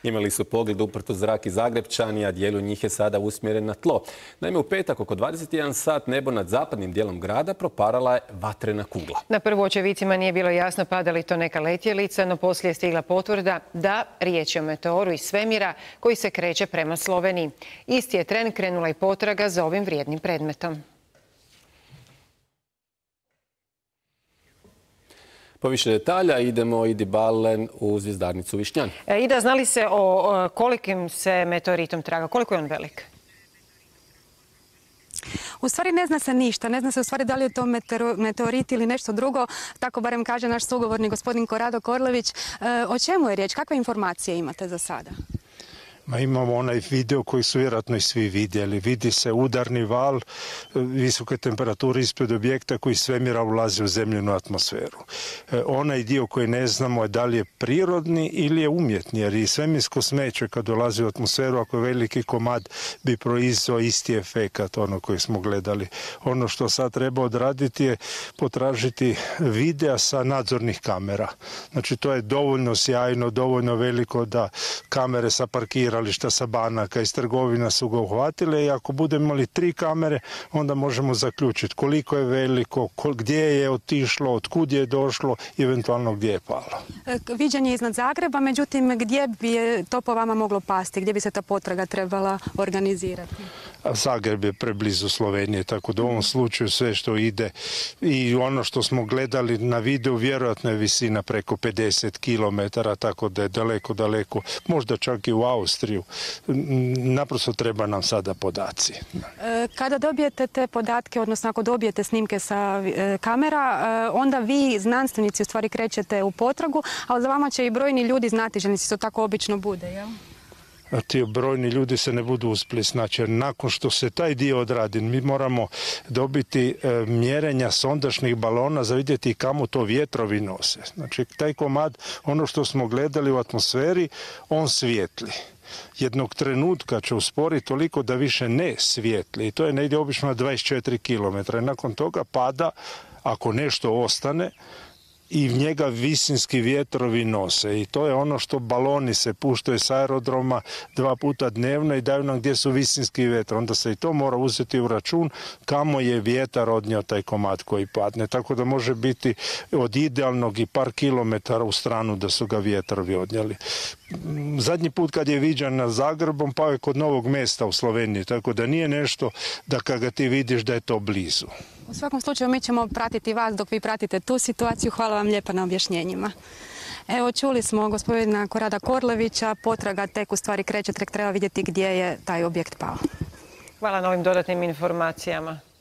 Imali su pogled uprt u zrak i Zagrepčani, a dijelu njih je sada usmjeren na tlo. Naime, u petak oko 21 sat nebo nad zapadnim dijelom grada proparala je vatrena kugla. Na prvu očevicima nije bilo jasno pada li to neka letjelica, no poslije je stigla potvrda da riječ je o meteoru iz svemira koji se kreće prema Sloveniji. Isti je tren krenula i potraga za ovim vrijednim predmetom. Po više detalja idemo Idi Balen u zvjezdarnicu Višnjan. Ida, zna li se o kolikim se meteoritom traga? Koliko je on velik? U stvari ne zna se ništa, ne zna se u stvari da li je to meteorit ili nešto drugo, tako barem kaže naš sugovornik gospodin Korado Korlević. O čemu je riječ? Kakve informacije imate za sada? Imamo onaj video koji su vjerojatno i svi vidjeli. Vidi se udarni val visoke temperature ispred objekta koji iz svemira ulazi u zemljinu atmosferu. Onaj dio koji ne znamo je da li je prirodni ili je umjetni, jer i svemirsko smeće kad dolazi u atmosferu, ako je veliki komad, bi proizveo isti efekat ono koji smo gledali. Ono što sad treba odraditi je potražiti videa sa nadzornih kamera. Znači to je dovoljno sjajno, dovoljno veliko da kamere sa parkirališta, sa banaka iz trgovina su ga uhvatile i ako budemo imali 3 kamere, onda možemo zaključiti koliko je veliko, gdje je otišlo, otkud je došlo i eventualno gdje je palo. Viđenje je iznad Zagreba, međutim gdje bi to po vama moglo pasti, gdje bi se ta potraga trebala organizirati? Zagreb je preblizu Slovenije, tako da u ovom slučaju sve što ide i ono što smo gledali na videu vjerojatno je visina preko 50 km, tako da je daleko, možda čak i u Austriju. Naprosto treba nam sada podaci. Kada dobijete te podatke, odnosno ako dobijete snimke sa kamera, onda vi, znanstvenici, u stvari krećete u potragu, ali za vama će i brojni ljudi znatiželjnici, to tako obično bude, jel? Ti brojni ljudi se ne budu uspjeli snaći, jer nakon što se taj dio odradi, mi moramo dobiti mjerenja sondašnih balona za vidjeti kamo to vjetrovi nose. Znači, taj komad, ono što smo gledali u atmosferi, on svijetli. Jednog trenutka će usporiti toliko da više ne svijetli. I to je negdje obično na 24 km. Nakon toga pada, ako nešto ostane, i njega visinski vjetrovi nose. I to je ono što baloni se puštaju s aerodroma 2 puta dnevno i daju nam gdje su visinski vjetrovi. Onda se i to mora uzeti u račun kamo je vjetar odnio taj komad koji padne. Tako da može biti od idealnog i par kilometara u stranu da su ga vjetrovi odnijeli. Zadnji put kad je viđan nad Zagrebom pao je kod Novog Mesta u Sloveniji. Tako da nije nešto da kad ga ti vidiš da je to blizu. U svakom slučaju mi ćemo pratiti vas dok vi pratite tu situaciju. Hvala vam lijepa na objašnjenjima. Evo, čuli smo gospodina Korada Korlevića, potraga tek u stvari kreće, tek treba vidjeti gdje je taj objekt pao. Hvala na ovim dodatnim informacijama.